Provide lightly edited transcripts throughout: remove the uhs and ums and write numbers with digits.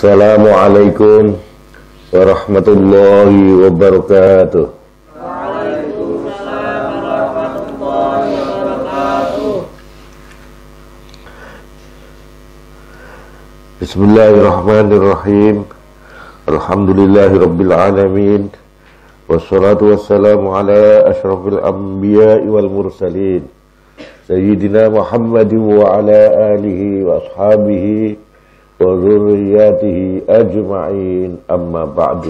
Assalamualaikum warahmatullahi wabarakatuh. Waalaikumsalam warahmatullahi wabarakatuh. Bismillahirrahmanirrahim. Alhamdulillahirabbil alamin. Wassalatu wassalamu ala asyrafil anbiya'i wal mursalin. Sayyidina Muhammadin wa ala alihi wa ashabihi wa dzurriyyatihi ajma'in, amma ba'du.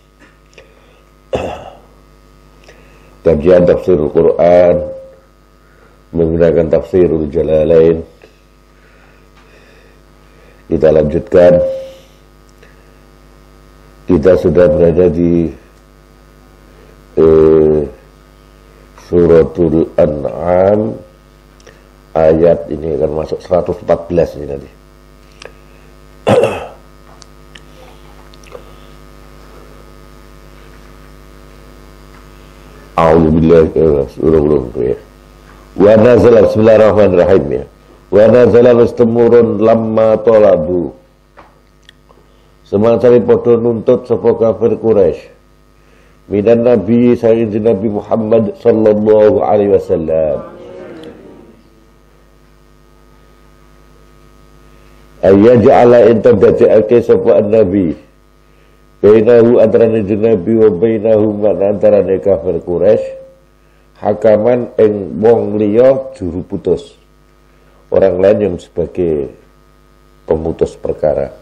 Kajian tafsirul Quran menggunakan tafsirul Jalalain. Kita lanjutkan. Kita sudah berada di suratul An'am. Ayat ini akan masuk 114 ini nanti. Wa nazala, bismillahirrahmanirrahim ya. Wa nazala mustamurun lamma talabu. Semangsa padha nuntut sapa kafir Quraisy minan nabi sayyidina Nabi Muhammad sallallahu alaihi wasallam. Ayyaj'ala inta dadekake sapa nabi bainahu antarane nabi wa bainahum antarane kafir Quraisy hakaman ing wong liya juru putus, orang lain yang sebagai pemutus perkara.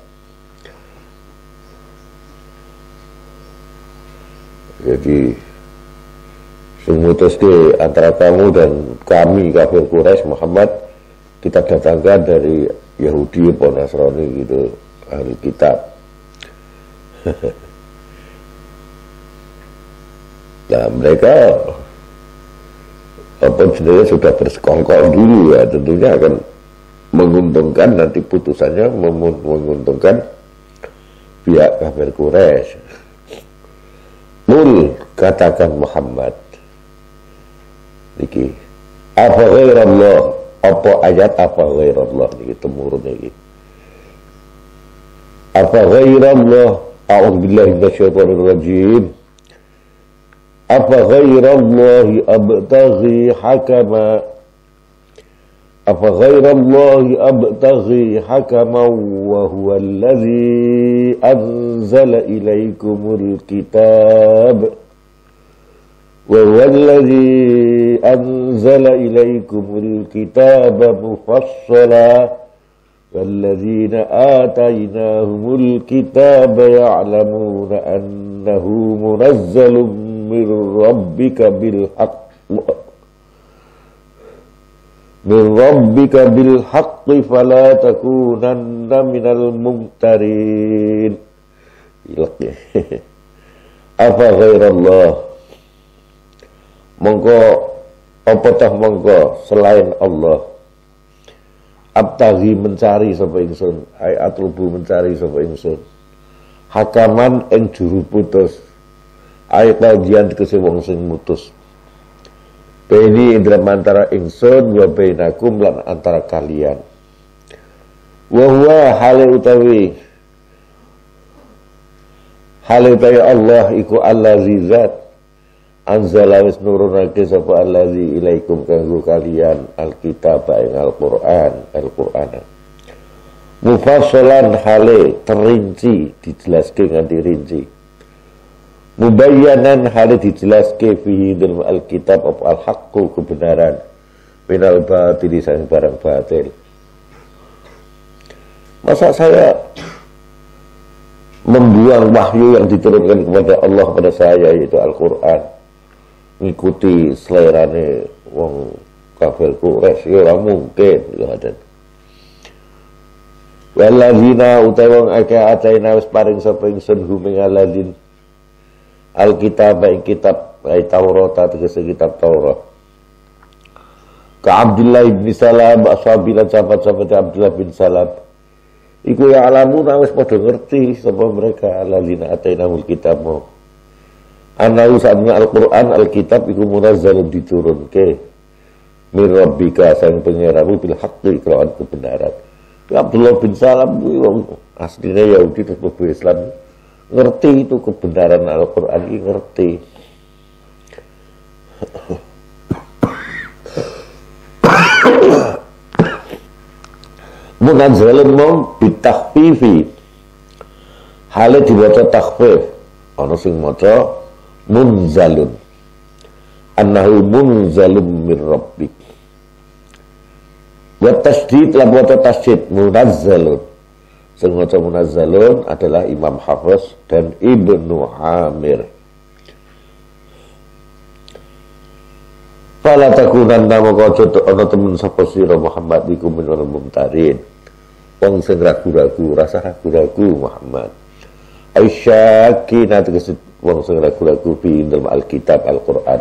Jadi memutuskan antara kamu dan kami kafir Quraisy Muhammad, kita datangkan dari Yahudi atau Nasrani gitu, ahli kitab. Nah mereka apa sebenarnya sudah bersekongkol dulu ya, tentunya akan menguntungkan, nanti putusannya menguntungkan pihak kafir Quraisy. Qul, katakan Muhammad niki apa ghairallah, apa ayat apa ghairallah niki temurun niki. Apa ghairallah, a'udzubillahi minasyaitonir rajim. Apa ghairallahi abtaghi hakama, apa ghairallahi abtaghi hakama wa huwa alladhi anzala ilaikumul kitab wa huwa alladhi anzala ilaikumul kitaba mufassala walladzina atainahumul kitaba ya'lamuna annahu munazzalun min rabbika bil haqqi fala takunanna minal mumtarin. Apa ghairallah, mongko apa tah mongko selain Allah, abtaghi mencari sapa ingsun, ai atlubu mencari sapa ingsun, hakaman ing juru putus, ai kajian tegese wong sing mutus. Baini indra antara ingsun wa bainakum lan antara kalian. Wa huwa hale utawi Allah iku allazi zat anzala wis nurunake sapa allazi ilaikum kanggo kalian alkitab ing Al-Qur'an. Mufassalan hale terinci, dijelaske nganti rinci. Mubayyanan hal dijelaske fihi dalam alkitab apa al-haqqu kebenaran minal batili sang barang batil. Masa saya membuang wahyu yang diturunkan kepada Allah pada saya, yaitu Al-Quran, ngikuti selerane wong kafir Quraisy, ya mungkin ya. Walladzina utawa wong akeh ataina wis paring sapa ingsun huming alladzin Alkitab ing kitab ay Taurat tegese kitab Taurat. Ka Abdullah bin Salam ashabilan sahabat-sahabat Abdullah bin Salam. Iku ya alamuna wis padha ngerti sapa mereka alladzina atainahul kitab. Anahu sa'adna Al-Quran Al-Kitab iku munazzalun diturunke min rabbika sang pangeranmu bil haqqi kelawan kebenaran. Abdullah bin Salam kuwi wong asline Yahudi terus mlebu Islam. Ngerti itu kebenaran Al-Qur'an iki ngerti. Munazzalun mau bitakhfifi. Hale diwaca takhfif. Ana sing maca munzalun. Annahu munzalun min rabbik. Wa tasydid la waca tasydid munazzalun. Sing maca munazzalun adalah Imam Hafiz dan Ibnu Amir. Fala takunanna maka ana temen sapa sira Muhammad iku minal mumtarin. Wong sing ragu-ragu, rasa ragu-ragu Muhammad. Aisyaki nanti kesut wong sing ragu-ragu fi dalam Alkitab Al-Qur'an.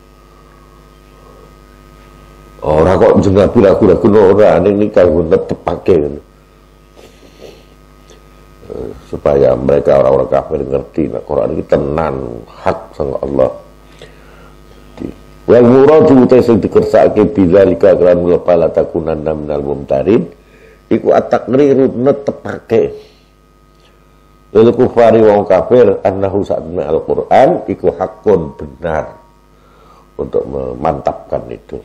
Ora kok jeneng ragu-ragu ora ning kanggo netepake. Supaya mereka orang-orang kafir ngerti nek Quran iki tenan hak sang Allah. Wal muradu sing dikersake bidzalika kan mulpala takunanna minal mumtarin iku at-taqriru netepake lil kufari wong kafir annahu sa'atna al-Qur'an iku hakun benar untuk memantapkan itu.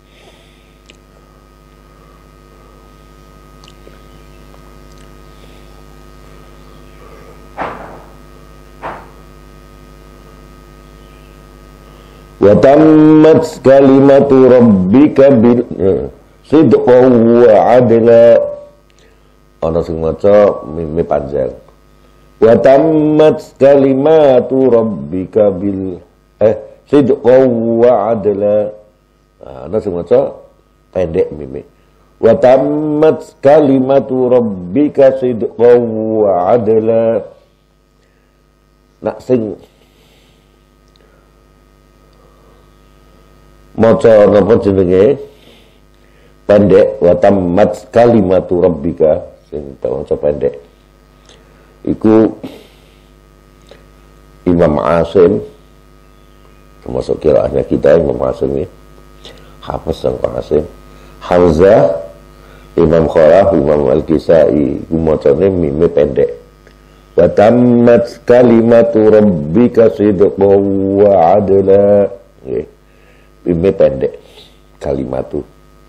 Wa tammat kalimatu rabbika bil sidqan wa adla. Ana sing maca mime panjang. Wa tammat kalimatu rabbika bil sidqan wa adla. Ana sing maca pendek mime. Wa tammat kalimatu rabbika sidqan wa adla. Nak sing maca napa jenenge pendek wa tammat kalimatu rabbika sing maca pendek iku Imam Asim termasuk qiraatnya kita Imam Asim ini Hafiz sang Asim Hamzah Imam Khalaf Imam Al-Kisai iku macane mime pendek wa tammat kalimatu rabbika sidqan wa adla nggih mime pendek kalimat itu.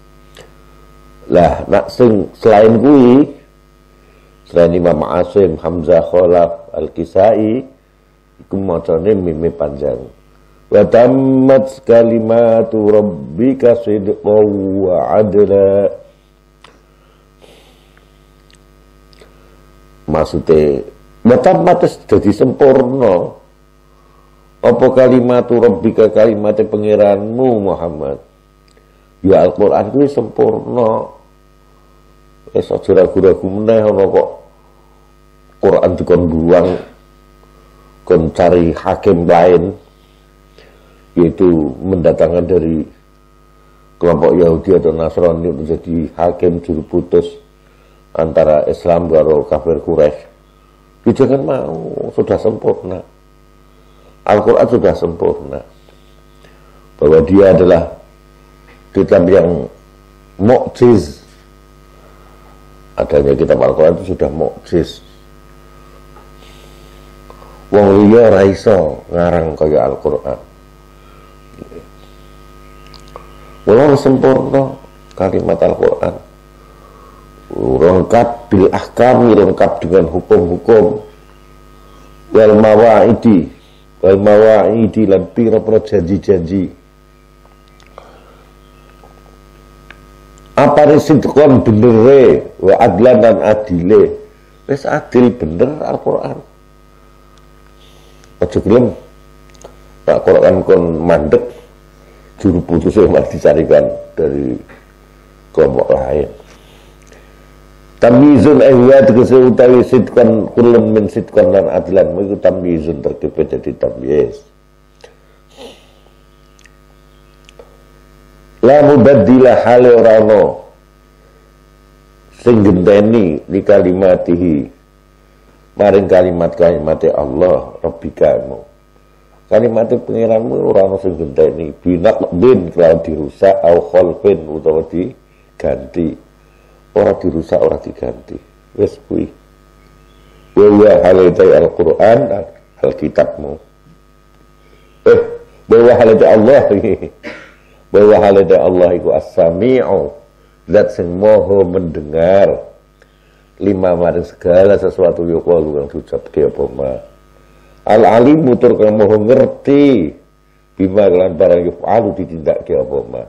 Lah nak sing selain kuwi selain Imam Asim, Hamzah, Khalaf, Al-Kisai iku macane mime panjang. Wa tammat kalimatu rabbika sidqan wa adla. Maksudnya wa tammat dadi sempurna. Apa kalimatu rabbika kalimatnya pengiranmu Muhammad. Ya Al-Qur'an kuwi sempurna. Wis aja ragu-ragu meneh ana kok Quran dikon buang kon cari hakim lain yaitu mendatangkan dari kelompok Yahudi atau Nasrani untuk jadi hakim juru putus antara Islam karo kafir Quraisy. Jangan mau, sudah sempurna. Al-Quran sudah sempurna bahwa dia adalah kitab yang mukjiz. Adanya kitab Al-Quran itu sudah mukjiz. Wong liya ora iso ngarang kaya Al-Quran. Wong sempurna kalimat Al-Quran. Lengkap bil ahkam, lengkap dengan hukum-hukum wal mawaidi lan pira-pira janji-janji. Apa sidqan bener wa adlan dan adile. Wis adil bener Al-Qur'an. Aja gelem Al-Qur'an kon mandek juru putusnya malah dicarikan dari kelompok lain. Tamyizun ahwa tegese utawi sidqan kulun min sidqan lan adlan iku tamyizun terkebet jadi tamyiz. La mubaddila hale ora ana sing genteni li kalimatihi maring kalimat-kalimate Allah rabbikamu. Kalimat pengiranmu ora ana sing genteni binak bin kalau dirusak au khalfin utawa diganti. ora dirusak, ora diganti. Wis kuwi. Wa halatai Al-Qur'an, Alkitabmu. Bahwa halatai Allah bahwa halatai Allah iku as-sami'u, zat sing maha mendengar, lima maring segala sesuatu yuqalu kang diucapke apa ma. Al-alimu tur kang maha ngerti bima lan barang yuqalu ditindakke apa ma.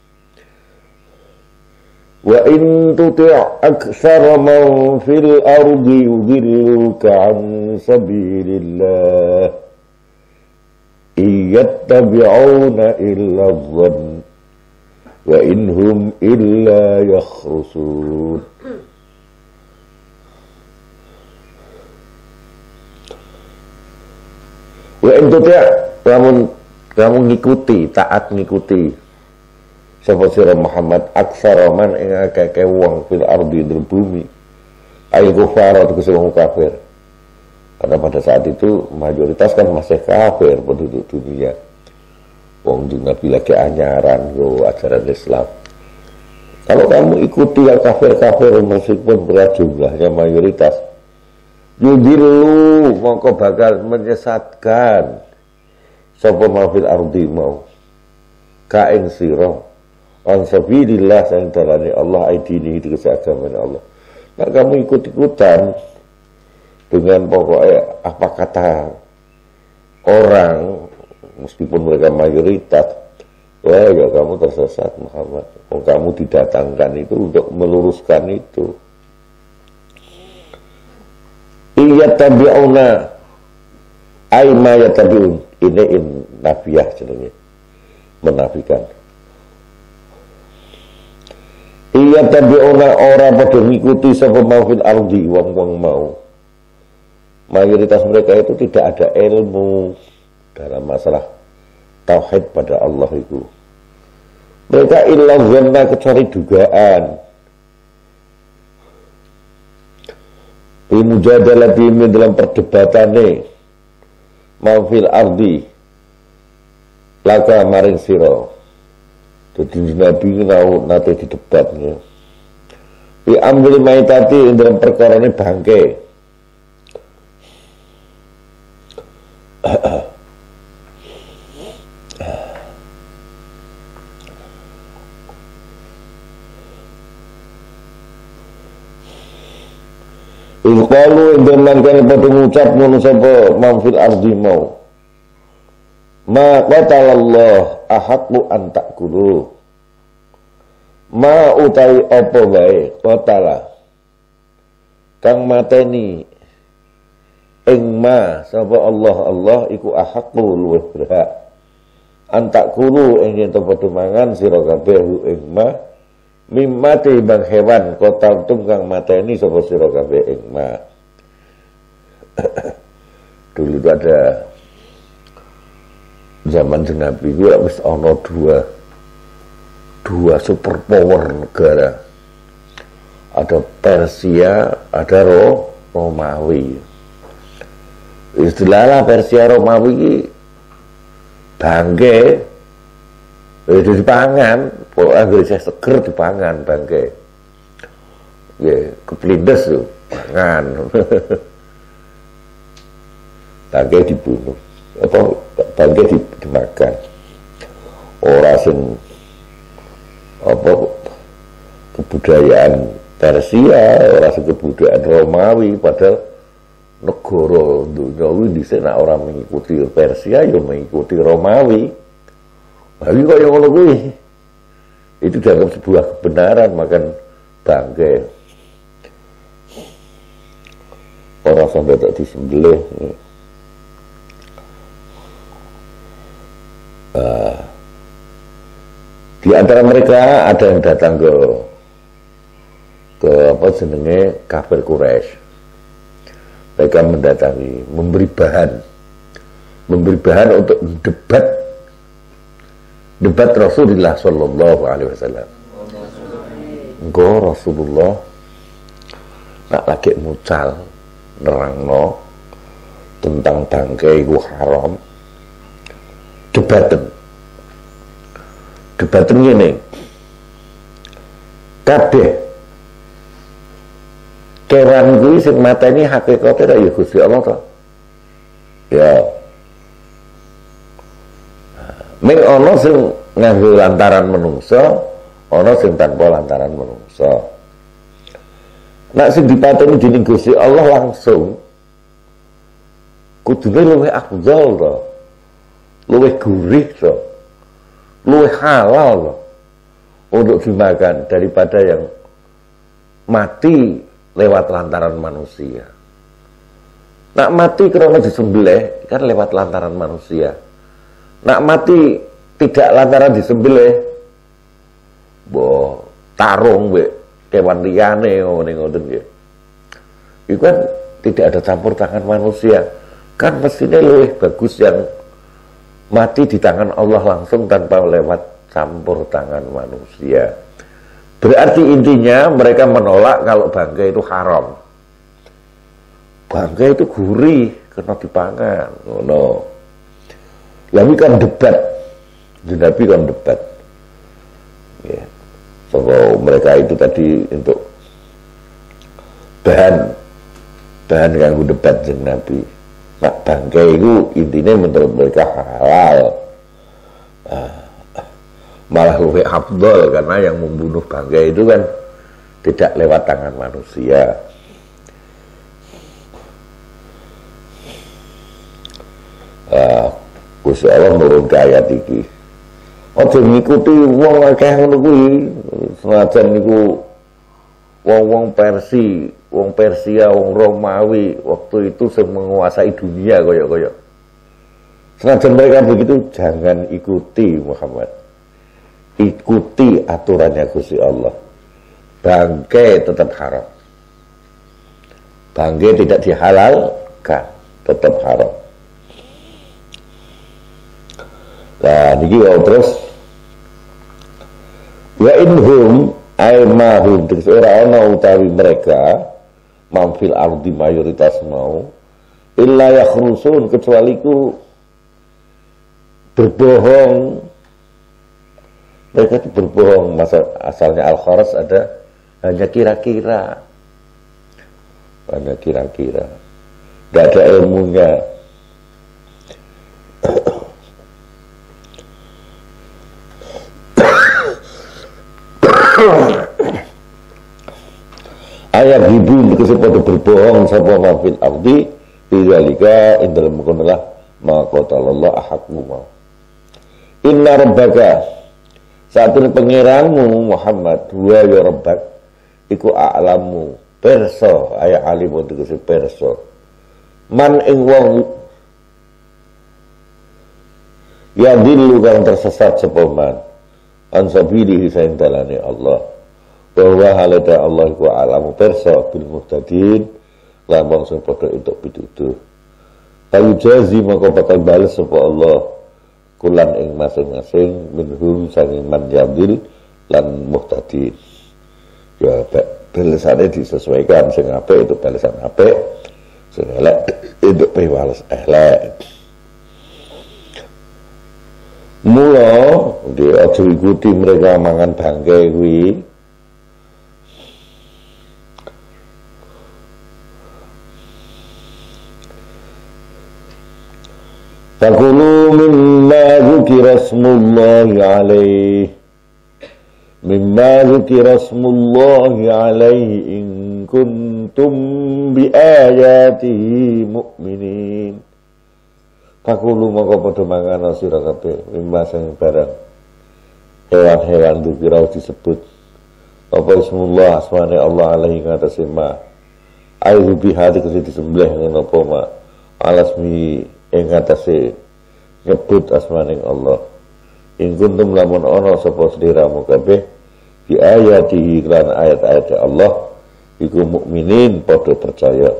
Wa in tuti' aktsara man fil ardi yudilluka an sabilillah iyattabi'una illa dhann wa inhum illa yakhrusun. Wa in tuti' kamu ngikuti, taat ngikuti sapa sira Muhammad aksara man ing akeh wong fil ardi di bumi ay kufara tegese wong kafir, karena pada saat itu mayoritas kan masih kafir penduduk dunia. Wong Nabi lagi anyaran yo ajaran Islam. Kalau kamu ikuti yang kafir-kafir meskipun berat jumlahnya mayoritas, yudilu mongko bakal menyesatkan sapa mafil ardi mau kaing sira an sabilillah sang dalane Allah aidini itu keagamaan Allah. Nah kamu ikut-ikutan dengan pokoknya apa kata orang meskipun mereka mayoritas, wah ya kamu tersesat Muhammad. Oh, kamu didatangkan itu untuk meluruskan itu. Iya tabi'una ay ma yatabi'un, ini nafiyah jenenge, menafikan. Iya tabi'una ora padha ngikuti sapa mafil ardi wong-wong mau. Mayoritas mereka itu tidak ada ilmu dalam masalah tauhid pada Allah itu. Mereka illa zanna, kecuali dugaan. Bimujadalatihim dalam perdebatane mafil ardi laka maring sira. Jadi Nabi nate di debatnya. Bi ambil maitati dalam perkara ini bangke. Iqalu dengan kene padha ngucap ngono sapa mafil ardi mau. Ma qatalallah ahaqqu an ta'kulu. Ma utawi apa wae qatala kang mateni ing ma sapa Allah iku ahaqqu luwih berhak an ta'kulu ing yen padha mangan sira kabeh ing ma mimati bang hewan kotal tunggang mateni sapa sira kabeh ing ma. Dulu itu ada zaman Nabi itu wis ana dua superpower negara. Ada Persia, ada Romawi. Istilahnya Persia Romawi iki bangke itu dipangan, pokoknya Indonesia seger dipangan bangke. Ya, keplindes tuh, pangan. Bangke dibunuh. Apa bangke dimakan. Ora sing apa kebudayaan Persia, ora sing kebudayaan Romawi, padahal negara dunia dhisik nek ora mengikuti Persia ya mengikuti Romawi. Tapi kok yang ngono kuwi itu dianggap sebuah kebenaran makan bangke. Ora sampai tak disembelih. Di antara mereka ada yang datang ke apa jenenge kafir Quraisy. Mereka mendatangi, memberi bahan untuk debat Rasulullah Sallallahu Alaihi Wasallam. Engko Rasulullah nak lagi mucal nerangno tentang bangkai itu haram. Debaten ngene. Kabeh kewan kuwi sing mateni hakikate ra ya Gusti Allah to. Ya. Ming ana sing nganggo lantaran menungsa, ana sing tanpa lantaran menungsa. Nek sing dipateni dening Gusti Allah langsung kudune luwih afdal to. Luwih gurih to. Luwih halal to untuk dimakan daripada yang mati lewat lantaran manusia. Nak mati karena disembelih kan lewat lantaran manusia. Nak mati tidak lantaran disembelih, boh tarung be kewan liyane ngene ngoten nggih. Iku kan tidak ada campur tangan manusia. Kan mestinya lebih bagus yang mati di tangan Allah langsung tanpa lewat campur tangan manusia. Berarti intinya mereka menolak kalau bangkai itu haram. Bangkai itu gurih karena dipangan. No. Lalu kan debat, Nabi kan debat. Ya. So, mereka itu tadi untuk bahan ganggu debat dengan Nabi. Nah, bangkai itu intinya menurut mereka halal. Malah lebih afdal karena yang membunuh bangkai itu kan tidak lewat tangan manusia. Gusti Allah nurunkan ayat iki. Aja ngikuti wong akeh ngono kuwi. Senajan niku wong Persia, wong Romawi waktu itu sing menguasai dunia kaya-kaya. Senajan mereka begitu, jangan ikuti Muhammad. Ikuti aturannya Gusti Allah. Bangkai tetap haram. Bangkai tidak dihalalkan, tetap haram. Nah, niki terus wa inhum ay mahum ora ana utawi mereka mamfil ardi mayoritas mau illa yakhrusun kecuali ku berbohong. Mereka itu berbohong. Asalnya al-kharas ada hanya kira-kira. Hanya kira-kira. Tidak ada ilmunya. Ayat ibu kesempatan berbohong sapa mafil ardi bidzalika indal mukunalah maqatalallah ahakuma. Inna rabbaka saat ini pengiranmu Muhammad huwa ya rabbak iku a'lamu perso ayat alimu tegese perso man ing wong ya dillu kang tersesat sapa man an sabilihi saing dalane Allah bahwa halada Allah iku a'lamu perso bil muhtadin lan wong sing padha entuk pituduh kayu jazi maka bakal bales sapa Allah kulan ing masing-masing minhum sanging man yadil lan muhtadin. Ya balasannya disesuaikan, sing apik itu balasan apik, sing elek itu piwales elek. Mula dia aja ikuti mereka mangan bangkai kuwi. Fakulu mimma dzukira smullahi alaihi in kuntum bi ayatihi mu'minin. Fakulu maka padha mangan sira kabeh mimma sing barang hewan-hewan dzukira disebut apa ismullah asmane Allah alaihi ngatasi ma ayu bihati kese disembelih ngono apa ma alasmi ing atase nyebut asmaning Allah in kuntum lamun ana sapa sliramu kabeh bi ayatihi lan ayat-ayat Allah iku mukminin padha percaya.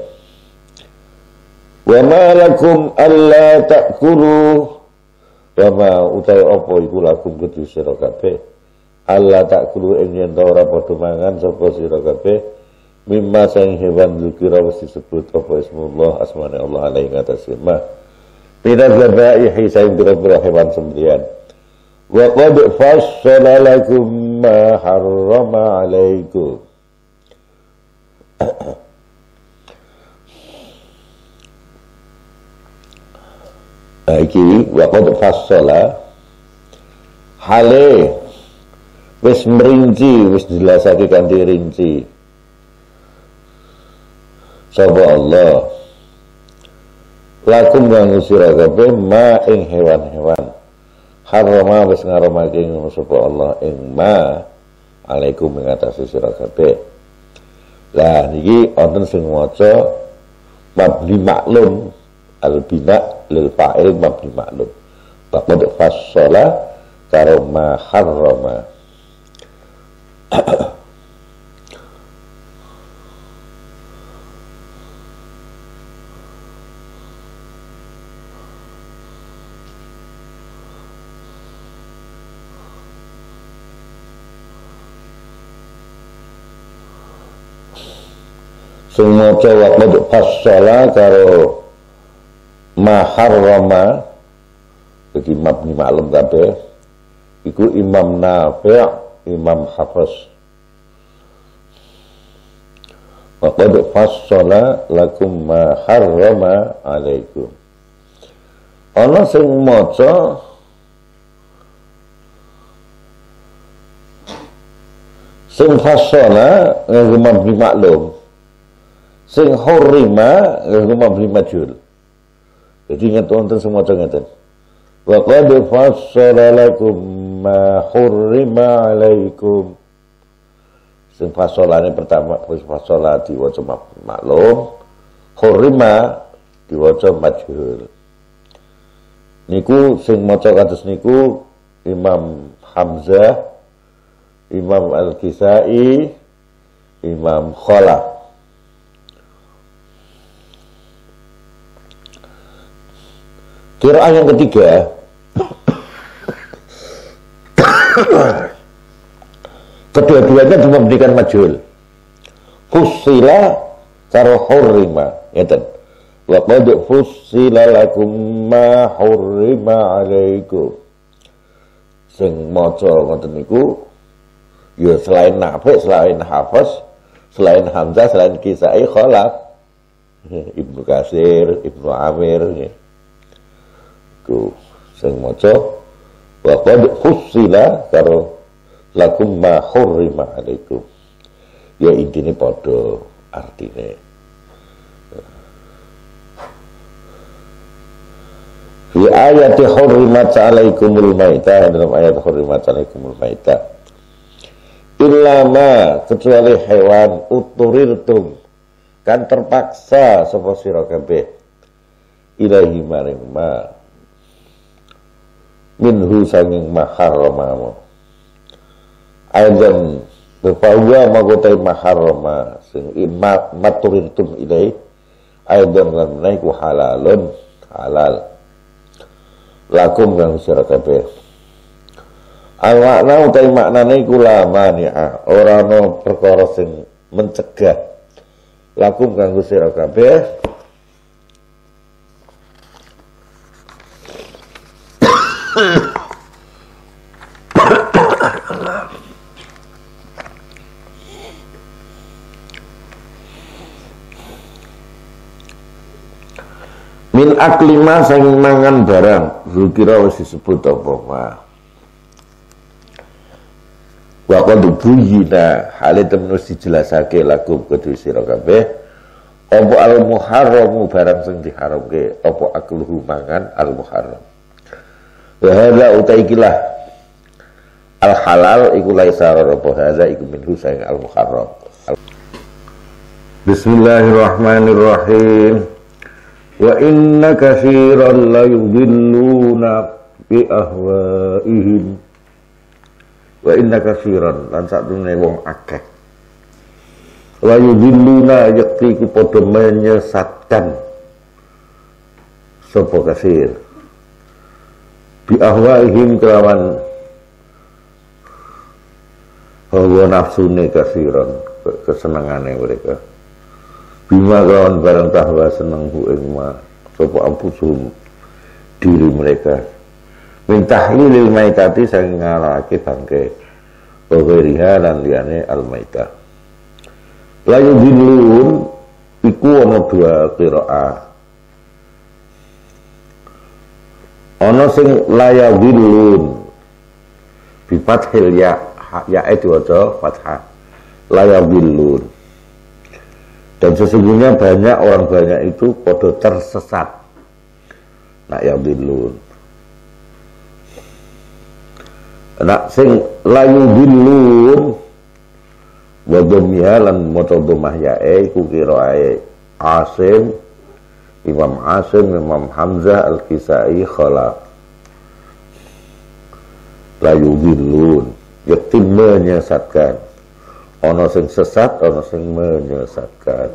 Wa ma lakum alla ta'kulu wa ma utai apa iku lakum kudu sira kabeh alla ta'kulu ing yen ora padha mangan sapa sira kabeh mimma sing hewan dzikira wis disebut apa ismullah asmane Allah alaihi ngatasi ma minaz zabaihi saing bira-bira hewan sembelihan. Wa qad fassala lakum ma harrama alaikum. iki wa qad fassala hale wis merinci, wis dijelasake kanthi rinci sapa Allah lakum kang sira kabeh ma ing hewan-hewan harama wis ngaramake ngono sapa Allah ing ma alaikum ing atase sira kabeh. Lah niki wonten sing maca mabni maklum al bina lil fa'il mabni maklum faqad fassala karo ma harrama. Semua cowok untuk fasola karo maharrama jadi mabni maklum kabeh iku Imam Nafi' Imam Hafiz wa qad fassala lakum ma harrama alaikum. Ana sing maca sing fassala nganggo mabni maklum sing hurrima mabni majhul. Jadi ingat wonten semoga ngeten. Wa qad fassala lakum ma hurrima alaikum. Sing fassalane pertama fassala diwaca maklum, hurrima diwaca majhul. Niku sing maca kados niku Imam Hamzah, Imam Al-Kisai, Imam Khalaf. Qiraah yang ketiga kedua-duanya memberikan majhul. Fussila karo hurrima ngeten. Wa qad fussila lakum ma hurrima alaikum. Sing maca ngoten niku ya selain Nafi', selain Hafiz, selain Hamzah, selain Kisai, Khalaf, Ibnu Katsir, Ibnu Amir nggih. Sing maca wa qad fussila karo lakum ma hurrima alaikum. Ya intine padha artine. Fi ayati hurrimat alaikumul maitah, dalam ayat hurrimat alaikumul maitah. Illa ma kecuali hewan uturirtum kan terpaksa sapa sira kabeh ilahi maring ma minhu sanging maharrama aidan bepawa magotai maharrama sing maturintum ilai aidan lan naiku halalun halal lakum kang sira kabeh al makna utai maknane iku la mani'a ora ana perkara sing mencegah lakum kang sira kabeh min aklima sang mangan barang zikira wis disebut apa ma wa qad buyina hale temen wis dijelasake lakum kedue sira kabeh apa al muharramu barang sing diharamke apa akluhu mangan al muharram wa hadza utaikilah al halal iku laisa apa hadza iku minhu sang al muharram. Bismillahirrahmanirrahim. Wa inna katsiran la yudilluna bi ahwaihim. Wa inna katsiran lan sakdurunge wong akeh la yudilluna yakti ku padha menyesatkan sapa katsir bi ahwaihim kelawan hawa nafsune katsiran kesenangane mereka bima kawan barang tahwa seneng bu ing ma sapa ampusum diri mereka min tahlilil maitati sang ngalake bangke wiriha lan liyane al maitah la yudillun iku ana dua qiraah Ana sing layawilun bi fathil ya, ya diwaca fathah, layawilun. Dan sesungguhnya banyak orang banyak itu podo tersesat. Nak yawilun. Nak sing layawilun wa dhammiha lan maca dhammah yae iku qiraae Asim, Imam Asim, Imam Hamzah Al-Kisai Khalaf. Layudillun, yakti menyesatkan. Ono sing sesat, ono sing menyesatkan.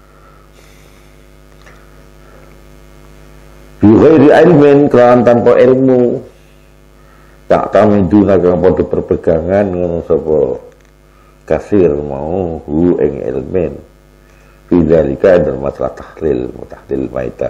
Bi ghairi ilmin, kelawan tanpa ilmu. Tak kami duna kang padha berpegangan ngono sapa kasir mau hu ing ilmin. Bidzalika dan masalah tahlil maitah.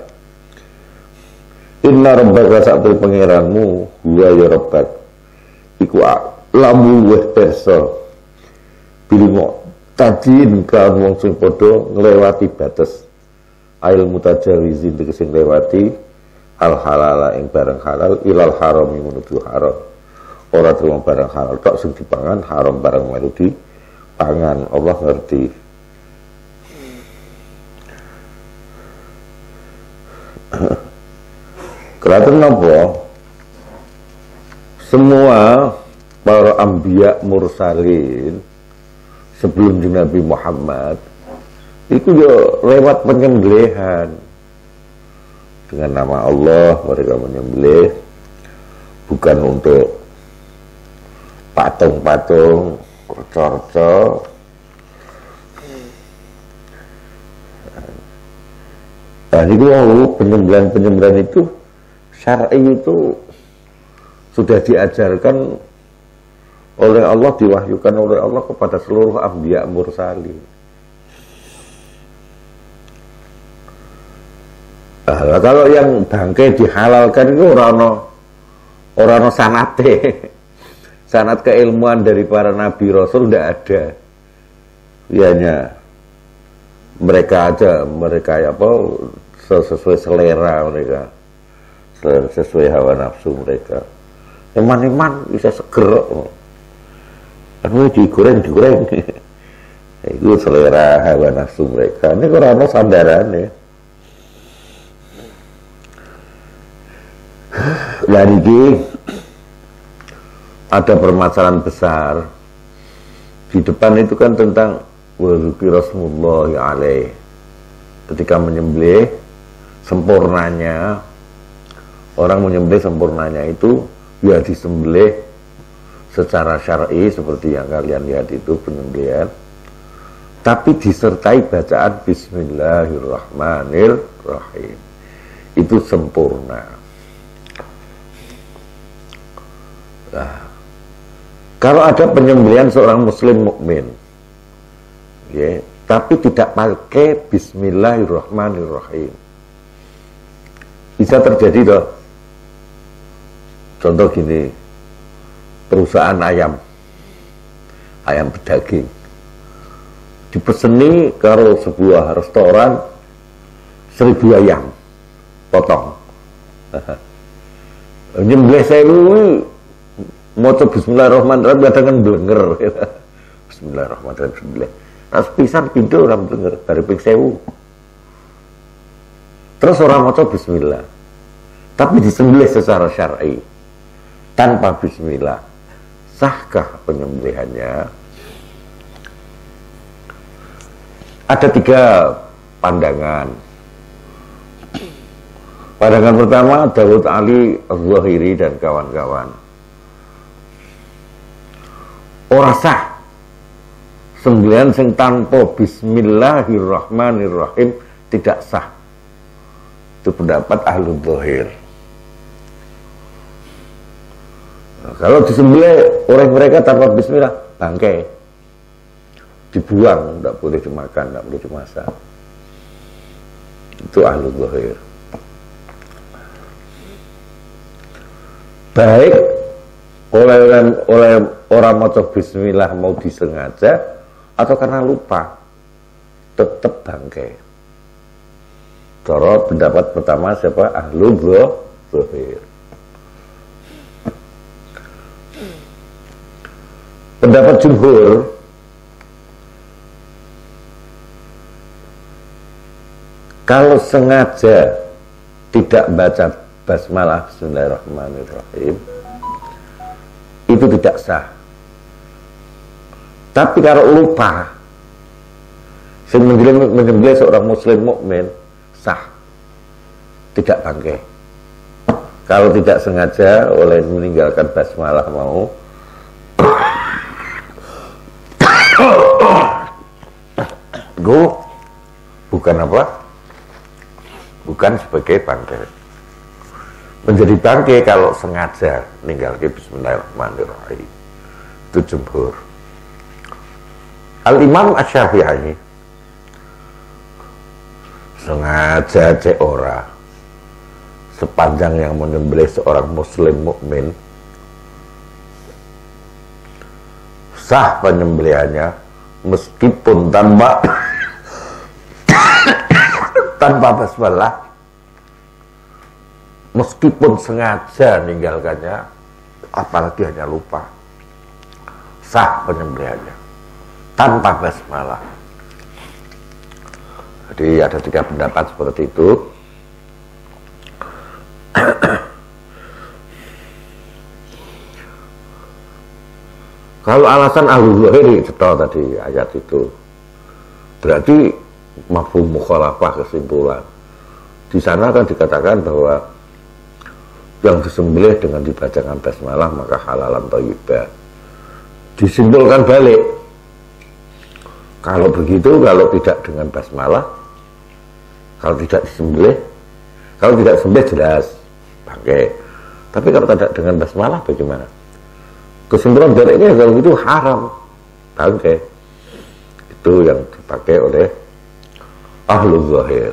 Inna rabbaka sa'atul pangeranmu huwa ya rabbak iku lamu weh perso bilmu tajin kan wong sing padha nglewati batas ail mutajawizin tegese nglewati al halala ing barang halal ilal haram menuju haram. Ora terima barang halal tok sing dipangan, haram barang melu dipangan. Allah ngerti. Kelihatan apa? Semua para anbiya mursalin sebelum Nabi Muhammad itu yo lewat penyembelihan. Dengan nama Allah mereka menyembelih, bukan untuk patung-patung, reca-reca. Nah, itu penyembelihan itu syar'i itu sudah diajarkan oleh Allah, diwahyukan oleh Allah kepada seluruh anbiya mursalin. Nah, kalau yang bangkai dihalalkan itu orang sanate. Sanat keilmuan dari para nabi rasul tidak ada. Ianya mereka aja, mereka apa sesuai selera mereka, sesuai hawa nafsu mereka. Iman bisa seger, kan digoreng. Itu selera hawa nafsu mereka. Ini kurang sandaran ya. Dan ini ada permasalahan besar di depan itu kan tentang wazikir Rasulullah alaih. Ketika menyembelih sempurnanya, orang menyembelih sempurnanya itu ya disembelih secara syar'i seperti yang kalian lihat itu penyembelihan, tapi disertai bacaan Bismillahirrahmanirrahim. Itu sempurna. Nah, kalau ada penyembelihan seorang muslim mukmin, ya, tapi tidak pakai Bismillahirrahmanirrahim, bisa terjadi toh. Contoh gini, perusahaan ayam pedaging dipeseni karo sebuah restoran 1000 ayam potong. Nyembelih sewu maca Bismillahirrahmanirrahim kadang blenger. Bismillahirrahmanirrahim sembelih. Terus pisan pintu orang blenger dari ping 1000. Terus orang maca bismillah. Tapi disembelih secara syar'i tanpa bismillah. Sahkah penyembelihannya? Ada 3 pandangan. Pandangan pertama Dawud Ali Az-Zahiri dan kawan-kawan. Ora sah sembelihan sing tanpa Bismillahirrahmanirrahim, tidak sah. Itu pendapat Ahlul Zahir. Nah, kalau disembelih oleh mereka tanpa bismillah, bangkai, dibuang, tidak boleh dimakan, tidak boleh dimasak. Itu Ahlul Zahir. Baik oleh orang maca bismillah mau disengaja atau karena lupa, tetap bangkai. Cara pendapat pertama siapa? Ahlul Zahir. Pendapat jumhur kalau sengaja tidak baca basmalah bismillahirrahmanirrahim itu tidak sah. Tapi kalau lupa menyembelih seorang muslim mukmin sah, tidak bangkai. Kalau tidak sengaja oleh meninggalkan basmalah mau itu bukan apa? Bukan sebagai bangkai. Menjadi bangkai kalau sengaja meninggalkan bismillahirrahmanirrahim. Itu jumhur. Al-Imam Asy-Syafi'i sengaja cek ora sepanjang yang menyembelih seorang muslim mukmin sah penyembelihannya meskipun tanpa basmalah, meskipun sengaja meninggalkannya, apalagi hanya lupa, sah penyembelihannya tanpa basmalah. Jadi ada 3 pendapat seperti itu. Kalau alasan ahlu zahiri tadi ayat itu berarti mafhum mukhalafah, kesimpulan di sana kan dikatakan bahwa yang disembelih dengan dibacakan basmalah maka halalan thayyibah. Disimpulkan balik, kalau begitu, kalau tidak dengan basmalah, kalau tidak disembelih, kalau tidak sembelih jelas pakai. Tapi kalau tidak dengan basmalah bagaimana? Kesimpulan baliknya kalau itu haram bangkai. Itu yang dipakai oleh ahlu zahir.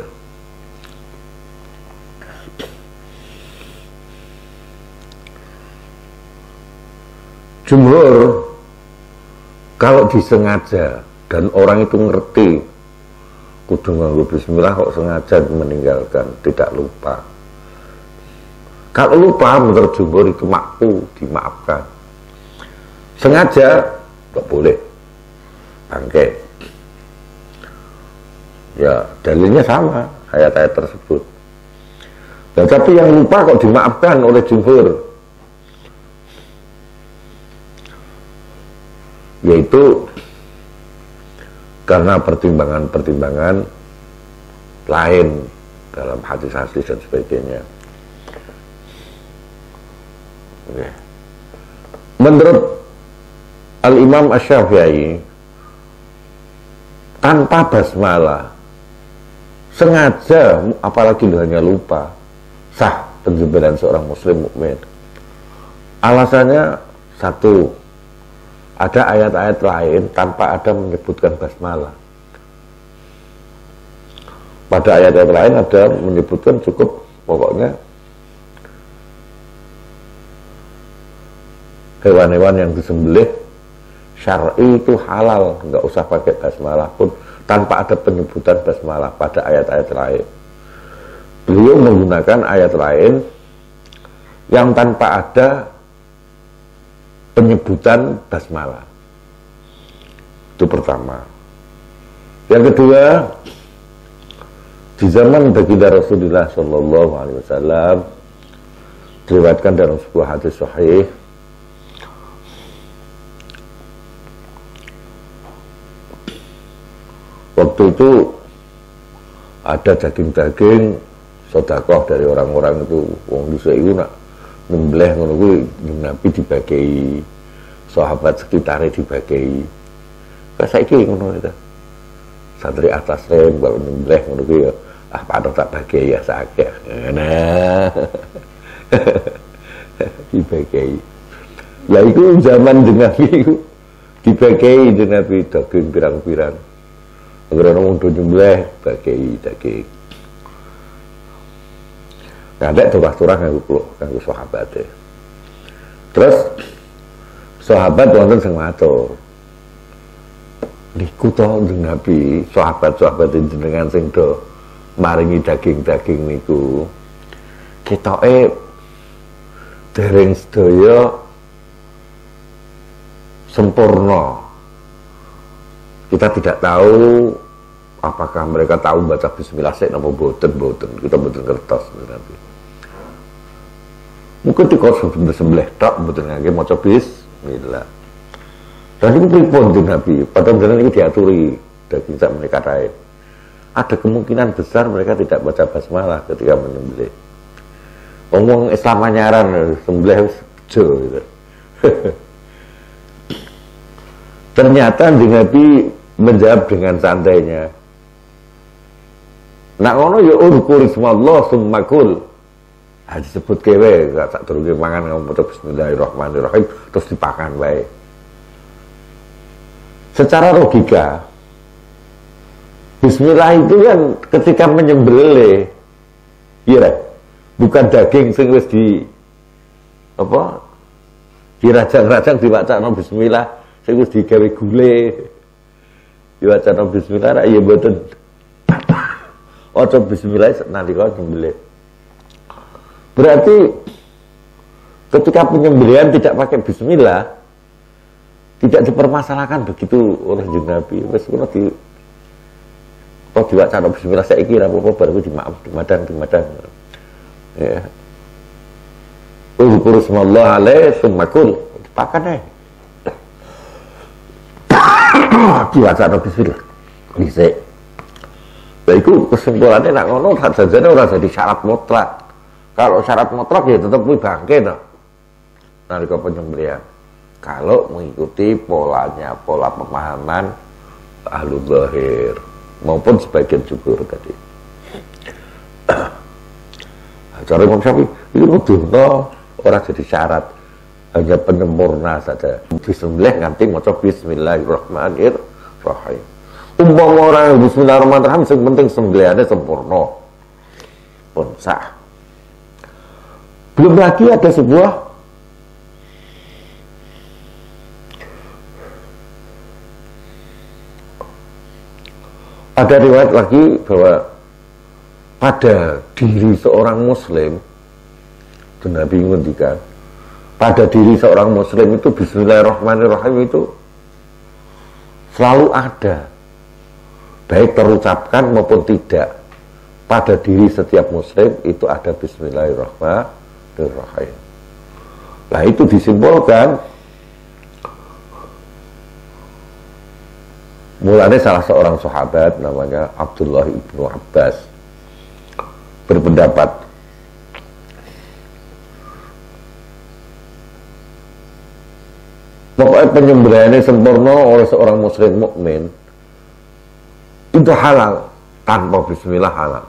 Jumhur kalau disengaja dan orang itu ngerti kudu nganggo bismillah kok sengaja meninggalkan, tidak lupa. Kalau lupa menurut jumhur itu makruh, dimaafkan. Sengaja nggak boleh bangkai. Ya dalilnya sama ayat-ayat tersebut. Nah, tapi yang lupa kok dimaafkan oleh jumhur, yaitu karena pertimbangan-pertimbangan lain dalam hadis-hadis dan sebagainya. Oke. Menurut Al-Imam Asy-Syafi'i tanpa basmalah sengaja, apalagi hanya lupa, sah penyembelihan seorang muslim mukmin. Alasannya satu, ada ayat-ayat lain tanpa ada menyebutkan basmalah. Pada ayat-ayat lain ada menyebutkan cukup pokoknya hewan-hewan yang disembelih syar'i itu halal, nggak usah pakai basmalah pun, tanpa ada penyebutan basmalah pada ayat-ayat lain. Beliau menggunakan ayat lain yang tanpa ada penyebutan basmalah. Itu pertama. Yang kedua, di zaman baginda Rasulullah Shallallahu Alaihi Wasallam diriwayatkan dalam sebuah hadis sahih, waktu itu ada daging-daging sedekah dari orang-orang itu, wong dhisik iku nak nyembelih ngono kuwi Nabi dibagi, sahabat sekitarnya dibagi. Kok saiki ngono itu. Santri atas rem baru nyembelih ngono kuwi ya, padha tak bagi ya sakit. Nah. Dibagi. Ya itu zaman Nabi itu dibagi Nabi daging pirang-pirang. Agar orang untuk nyembelih bagi daging. Ada turah-turah kanggo sahabat. Terus sahabat wonten sing matur, niku to Nabi, sahabat-sahabat jenengan sing do maringi daging-daging niku ketoke dereng sedaya sempurna. Kita tidak tahu apakah mereka tahu baca bismillah sik napa boten, kita boten kertas nanti. Mungkin di kos sembelih tok boten ngangge maca bismillah. Dan itu pripun Nabi, padahal benar itu diaturi daging sak mereka raih. Ada kemungkinan besar mereka tidak baca basmalah ketika menyembelih. Ngomong Islam anyaran sembelih bejo gitu. Ternyata Nabi menjawab dengan santainya. Nak ngono ya uzkur ismallah summa kul. Disebut kewe gak sak durunge mangan ngomong bismillahirrahmanirrahim terus dipakan wae. Secara logika bismillah itu kan ketika menyembelih iya bukan daging sing wis di apa dirajang-rajang diwacana bismillah sing wis digawe gule diwacana bismillah ya mboten ojo bismillah nalika nyembelih. Berarti ketika penyembelihan tidak pakai bismillah tidak dipermasalahkan begitu oleh Nabi. Wis ngono di kok diwacana bismillah saya kira apa baru dimaaf dimadang ya uzkur ismallah alaihi summa kul dipakan diwacana bismillah dhisik. Lha iku kesimpulannya nak ngono sajane ora jadi syarat mutlak. Kalau syarat mutlak ya tetap kuwi bangke to nalika penyembelihan. Kalau mengikuti polanya, pola pemahaman ahlu zahir maupun sebagian jumhur tadi. Cara Imam Syafi'i itu nuduhno ora jadi syarat, hanya penyempurna saja. Bismillah nganti maca bismillahirrahmanirrahim. Umpama orang bismillahirrahmanirrahim sing penting sembelihane sempurna. Pun sah. Belum lagi ada sebuah ada riwayat lagi bahwa pada diri seorang muslim, dan Nabi ngendikan, pada diri seorang muslim itu bismillahirrahmanirrahim itu selalu ada, baik terucapkan maupun tidak. Pada diri setiap muslim itu ada bismillahirrahmanirrahim. Nah itu disimpulkan mulanya salah seorang sahabat namanya Abdullah ibnu Abbas berpendapat pokoknya penyembelihannya sempurna oleh seorang muslim mukmin itu halal, tanpa bismillah halal.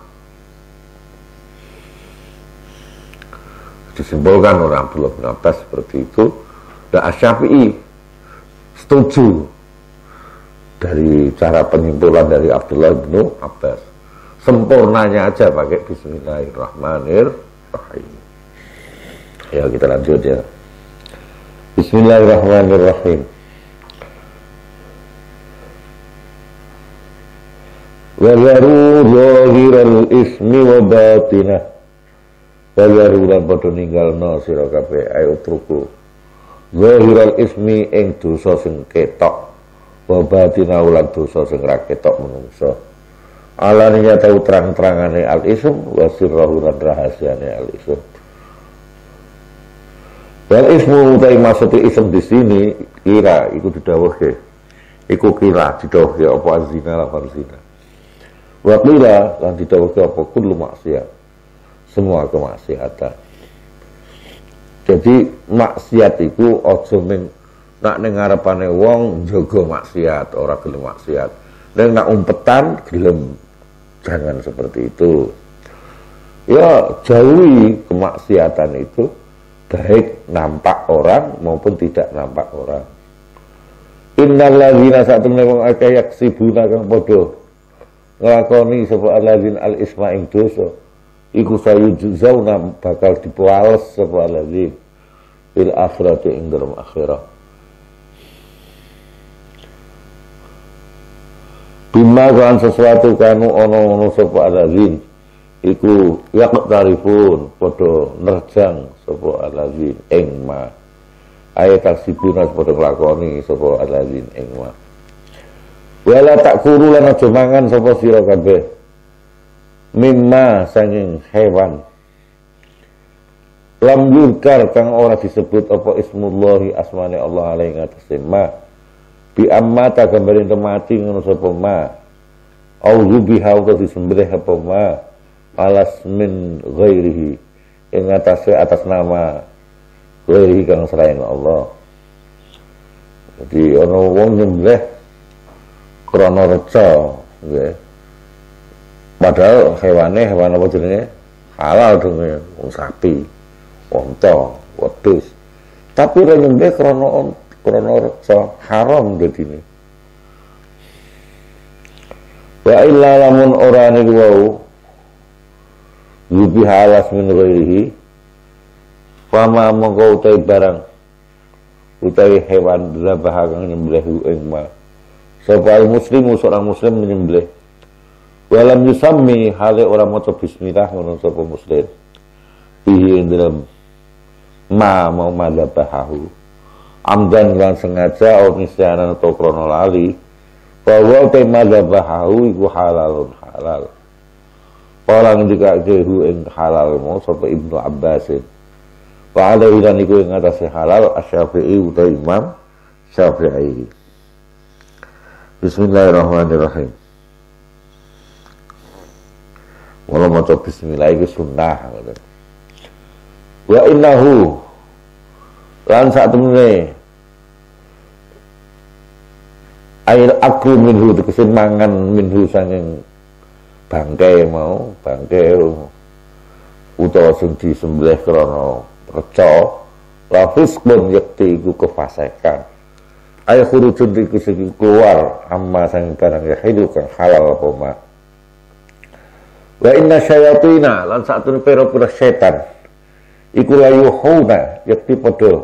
Disimpulkan oleh Abdullah bin Abbas seperti itu. Dan Asy-Syafi'i setuju dari cara penyimpulan dari Abdullah bin Abbas, sempurnanya aja pakai bismillahirrahmanirrahim. Ya kita lanjut ya. Bismillahirrahmanirrahim. Wa yaru zahiral ismi wa batinah. Wa yaru lan padha ninggalna sira kabeh ayo utruku. Zahiral ismi ing dosa sing ketok. Wa batinah lan dosa sing ra ketok menungso. Alaninya tahu terang-terangane al-ism wa sirrahu lan rahasiane al-ism. Wal ismu utai maksudnya ism di sini kira iku didhawuhke. Iku kira didhawuhke apa zina lan zina. Wa qila lan didhawuhke apa kullu maksiat. Semua kemaksiatan. Jadi maksiat iku aja ning nak ning ngarepane wong njaga maksiat, ora gelem maksiat. Ning nak umpetan gelem. Jangan seperti itu. Ya, jauhi kemaksiatan itu baik nampak orang maupun tidak nampak orang. Innal ladzina satamne wong akeh yaksibuna kang padha nglakoni sapa alladzina al isma ing dosa iku sayujzauna bakal dipales sapa alladzina fil akhirati ing dalam akhirah. Bima kan sesuatu kanu ono sapa alladzina iku yaqtarifun padha nerjang sapa alladzina ing ma ayat taksibuna padha nglakoni sapa aladzin ing ma wala takuru lan aja mangan sapa sira kabeh mimma sanging hewan lam yurkar kang ora disebut apa ismullahi asmane Allah alaihi ngatasi ma bi amma ta gambarin mati ngono sapa ma auzu biha wa disembelih apa ma alas min ghairihi ing atase atas nama ghairihi kang selain Allah. Jadi ana wong nyembelih krana reca nggih. Padahal hewan apa jenenge halal dong ya, wong sapi, unta, wedhus. Tapi ora nyembelih krana reca haram dadine. Wa illa lamun ora niku wau yubi halas min ghairihi fama mongko utawi barang utawi hewan dzabah kang nyembelih ing ma sapa muslimu seorang muslim menyembelih walam yusammi hale ora maca bismillah ngono sapa muslim bihi ing dalam ma mau madzabahu amdan lan sengaja au nisyanan atau krana lali bahwa tema madzabahu iku halalun halal orang jika kehu ing halal mau sapa Ibnu Abbasin wa alaihi lan iku ing atase halal Asy-Syafi'i utawa Imam Syafi'i. Bismillahirrahmanirrahim. Wala maca bismillah iku sunnah. Wa innahu lan sak temene ail aklu minhu tegese mangan minhu sanging bangkai mau bangkai utawa sing disembelih krana reca la fisqun yakti iku kefasikan ay khurujun iku sing keluar amma sang barang ya hidu kang halal apa ma wa inna syayatina lan satune pira-pira setan iku layuhuna yakti padha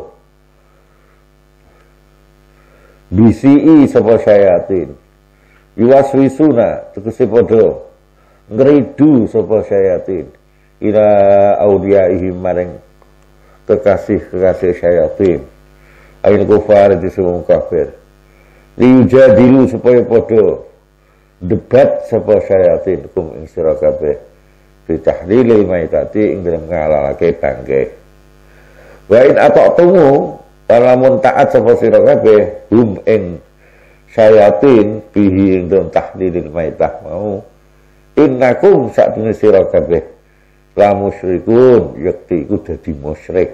bisi sapa syayatin yuwaswisuna tegese padha ngridu sapa syayatin ila auliyaihim maring kekasih syayatin ail kufar di semua kafir liujadilu supaya padha debat sapa syayatin kum ing sira kabeh fi tahlilil maitati ing dalem ngalalake bangke wa in ata'tumu lamun taat sapa sira kabeh hum ing syayatin bihi ing dalem tahlilil maitah mau innakum sakdene sira kabeh la musyrikun yakti iku dadi musyrik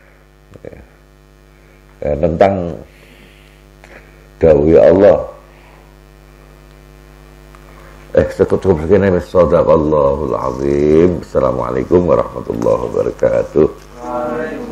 tentang dawuh Allah cukup begini sadaqallahul azim. Assalamualaikum warahmatullahi wabarakatuh.